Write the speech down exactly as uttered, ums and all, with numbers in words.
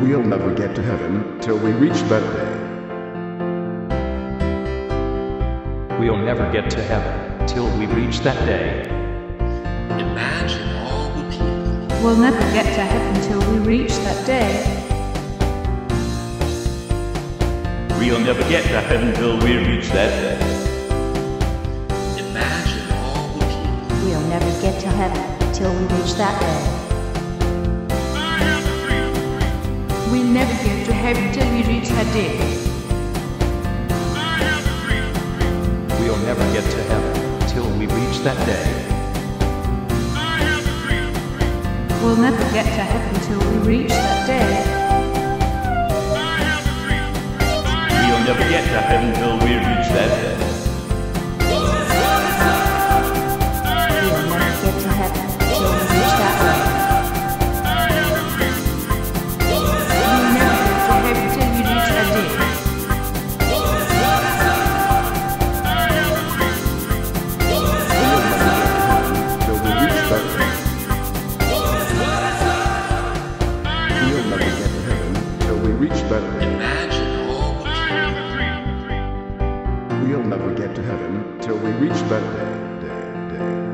We'll never get to heaven till we reach that day. We'll never get to heaven till we reach that day. Imagine all the people. We'll never get to heaven till we reach that day. We'll never get to heaven till we reach that day. Imagine all the people. We'll never get to heaven till we reach that day. We'll never get to heaven till we reach that day. We'll never get to heaven till we reach that day. We'll never get to heaven till we reach that day. We'll never get to heaven till we reach that day. We'll never get to heaven till we reach that day. We'll never get to heaven till we reach that day. We'll never get to heaven till we reach that day. Imagine all the people. We'll never get to heaven till we reach that day, day, day.